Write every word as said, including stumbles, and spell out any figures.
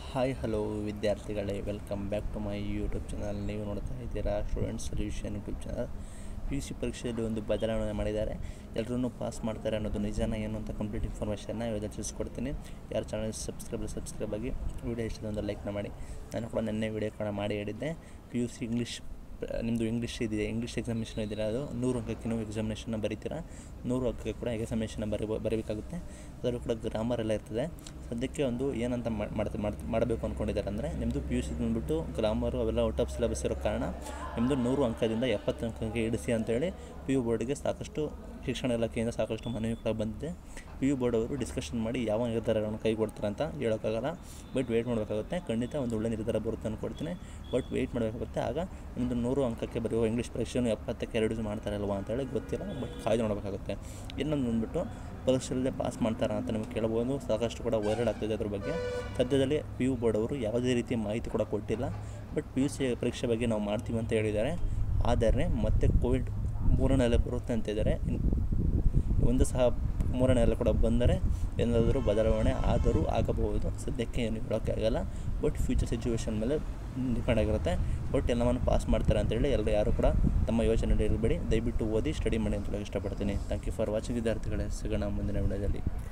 Hi hello ವಿದ್ಯಾರ್ಥಿಗಳೇ, welcome back to my YouTube channel. ನೀವು ನೋಡ್ತಾ ಇದ್ದೀರಾ student solution YouTube channel. P U C ಪರೀಕ್ಷೆಯಲ್ಲಿ ಒಂದು ಬದಲಾವಣೆ ಮಾಡಿದ್ದಾರೆ. ಎಲ್ಲರೂ ಪಾಸ್ ಮಾಡ್ತಾರೆ ಅನ್ನೋದು ನಿಜಾನ ಏನು ಅಂತ ಕಂಪ್ಲೀಟ್ ಇನ್ಫಾರ್ಮೇಷನ್ನ ಇವಾಗ ತಿಳಿಸ್ಕೊಡ್ತೀನಿ. ಯಾರು ಚಾನಲ್ ಸಬ್ಸ್ಕ್ರೈಬ್ ಸಬ್ಸ್ಕ್ರೈಬ್ ಆಗಿ ವಿಡಿಯೋ ಇಷ್ಟದ ಒಂದು ಲೈಕ್ನ ಮಾಡಿ. ನಾನು ಕೂಡ ನೆನ್ನೆ ವಿಡಿಯೋ ಕೂಡ ಮಾಡಿ ಹೇಳಿದ್ದೆ. ಪಿ ಯು ಸಿ ಇಂಗ್ಲೀಷ್ ನಿಮ್ಮದು ಇಂಗ್ಲೀಷ್ ಇದೆಯಾ, ಇಂಗ್ಲೀಷ್ ಎಕ್ಸಾಮಿನೇಷನ್ ಇದೆಯಾ, ಅದು ನೂರು ಅಂಕಕ್ಕೆ ನೀವು ಎಕ್ಸಾಮಿನೇಷನ್ನ ಬರೀತೀರಾ. ನೂರು ಅಂಕಕ್ಕೆ ಕೂಡ ಎಕ್ಸಾಮಿನೇಷನ್ನ ಬರಿ ಬರೀಬೇಕಾಗುತ್ತೆ. ಅದರಲ್ಲೂ ಕೂಡ ಗ್ರಾಮರ್ ಎಲ್ಲ ಇರ್ತದೆ. ಸದ್ಯಕ್ಕೆ ಒಂದು ಏನಂತ ಮಾಡ್ತಾ ಮಾಡಬೇಕು ಅಂದ್ಕೊಂಡಿದ್ದಾರೆ ಅಂದರೆ, ನಿಮ್ಮದು ಪಿ ಯು ಸಿ ಬಂದುಬಿಟ್ಟು ಗ್ರಾಮರು ಅವೆಲ್ಲ ಔಟ್ ಆಫ್ ಸಿಲೆಬಸ್ ಇರೋ ಕಾರಣ ನಿಮ್ಮದು ನೂರು ಅಂಕದಿಂದ ಎಪ್ಪತ್ತು ಅಂಕಕ್ಕೆ ಇಳಿಸಿ ಅಂತೇಳಿ ಪಿ ಯು ಬೋರ್ಡ್ಗೆ ಸಾಕಷ್ಟು ಶಿಕ್ಷಣ ಇಲಾಖೆಯಿಂದ ಸಾಕಷ್ಟು ಮನವಿ ಕೂಡ ಬಂದಿದೆ. ಪಿ ಯು ಬೋರ್ಡ್ ಅವರು ಡಿಸ್ಕಷನ್ ಮಾಡಿ ಯಾವ ನಿರ್ಧಾರಗಳನ್ನು ಕೈಗೊಡ್ತಾರೆ ಅಂತ ಹೇಳೋಕ್ಕಾಗಲ್ಲ. ಬಟ್ ವೆಯ್ಟ್ ಮಾಡಬೇಕಾಗುತ್ತೆ. ಖಂಡಿತ ಒಂದು ಒಳ್ಳೆ ನಿರ್ಧಾರ ಬರುತ್ತೆ ಅಂದ್ಕೊಡ್ತೀನಿ. ಬಟ್ ವೆಯ್ಟ್ ಮಾಡಬೇಕಾಗುತ್ತೆ. ಆಗ ಒಂದು ನೂರು ಅಂಕಕ್ಕೆ ಬರೆಯುವ ಇಂಗ್ಲೀಷ್ ಪರೀಕ್ಷೆಯನ್ನು ಎಪ್ಪತ್ತಕ್ಕೆ ರೆಡ್ಯೂಸ್ ಮಾಡ್ತಾರಲ್ವ ಅಂತೇಳಿ ಗೊತ್ತಿಲ್ಲ. ಬಟ್ ಕಾಯ್ದು ನೋಡಬೇಕಾಗುತ್ತೆ. ಇನ್ನೊಂದು ಬಂದುಬಿಟ್ಟು ಪರೀಕ್ಷೆಯಲ್ಲೇ ಪಾಸ್ ಮಾಡ್ತಾರಾ ಅಂತ ನಿಮಗೆ ಕೇಳಬಹುದು. ಸಾಕಷ್ಟು ಕೂಡ ವೈರಲ್ ಆಗ್ತಿದೆ ಅದ್ರ ಬಗ್ಗೆ. ಸದ್ಯದಲ್ಲಿ ಪಿ ಯು ಬೋರ್ಡ್ ಅವರು ಯಾವುದೇ ರೀತಿ ಮಾಹಿತಿ ಕೂಡ ಕೊಟ್ಟಿಲ್ಲ. ಬಟ್ ಪಿ ಯು ಸಿ ಪರೀಕ್ಷೆ ಬಗ್ಗೆ ನಾವು ಮಾಡ್ತೀವಿ ಅಂತ ಹೇಳಿದ್ದಾರೆ. ಆದರೆ ಮತ್ತೆ ಕೋವಿಡ್ ಮೂರನೇ ಅಲೆ ಬರುತ್ತೆ ಅಂತ ಇದ್ದಾರೆ. ಒಂದು ಸಹ ಮೂರನೇ ಅಲೆ ಕೂಡ ಬಂದರೆ ಏನಾದರೂ ಬದಲಾವಣೆ ಆದರೂ ಆಗಬಹುದು. ಸದ್ಯಕ್ಕೆ ಏನು ಹೇಳೋಕ್ಕೆ ಆಗಲ್ಲ. ಬಟ್ ಫ್ಯೂಚರ್ ಸಿಚುವೇಷನ್ ಮೇಲೆ ಡಿಪೆಂಡ್ ಆಗಿರುತ್ತೆ. ಬಟ್ ಎಲ್ಲವನ್ನು ಪಾಸ್ ಮಾಡ್ತಾರೆ ಅಂತೇಳಿ ಎಲ್ಲರೂ ಯಾರು ಕೂಡ ತಮ್ಮ ಯೋಚನೆ ಇರಬೇಡಿ. ದಯವಿಟ್ಟು ಓದಿ ಸ್ಟಡಿ ಮಾಡಿ ಅಂತ ಹೇಳಕ್ಕೆ ಇಷ್ಟಪಡ್ತೀನಿ. ಥ್ಯಾಂಕ್ ಯು ಫಾರ್ ವಾಚಿಂಗ್ ವಿದ್ಯಾರ್ಥಿಗಳೇ. ಸಿಗೋಣ ಮುಂದಿನ ವಿಡಿಯೋದಲ್ಲಿ.